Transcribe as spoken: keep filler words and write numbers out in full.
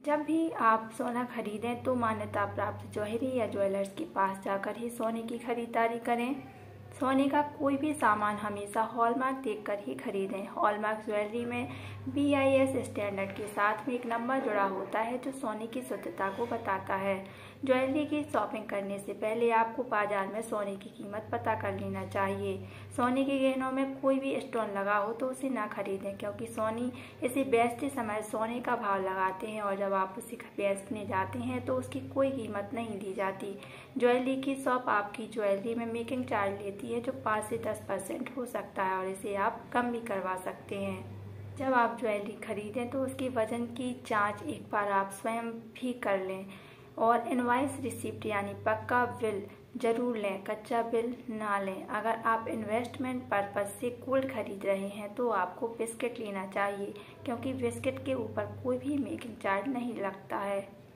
जब भी आप सोना खरीदें तो मान्यता प्राप्त ज्वेलरी या ज्वेलर्स के पास जाकर ही सोने की खरीदारी करें। सोने का कोई भी सामान हमेशा हॉलमार्क देखकर ही खरीदें। हॉलमार्क ज्वेलरी में बी आई एस स्टैंडर्ड के साथ में एक नंबर जुड़ा होता है जो सोने की शुद्धता को बताता है। ज्वेलरी की शॉपिंग करने से पहले आपको बाजार में सोने की कीमत पता कर लेना चाहिए। सोने के गहनों में कोई भी स्टोन लगा हो तो उसे ना खरीदें, क्योंकि सोनी इसे बेचते समय सोने का भाव लगाते हैं और जब आप उसे बेचने जाते हैं तो उसकी कोई कीमत नहीं दी जाती। ज्वेलरी की शॉप आपकी ज्वेलरी में मेकिंग चार्ज लेती है जो पाँच से दस परसेंट हो सकता है और इसे आप कम भी करवा सकते हैं। जब आप ज्वेलरी खरीदें तो उसके वजन की जांच एक बार आप स्वयं भी कर लें और इनवॉइस रिसिप्ट यानी पक्का बिल जरूर लें, कच्चा बिल ना लें। अगर आप इन्वेस्टमेंट पर्पज से गोल्ड खरीद रहे हैं तो आपको बिस्किट लेना चाहिए, क्योंकि बिस्किट के ऊपर कोई भी मेकिंग चार्ज नहीं लगता है।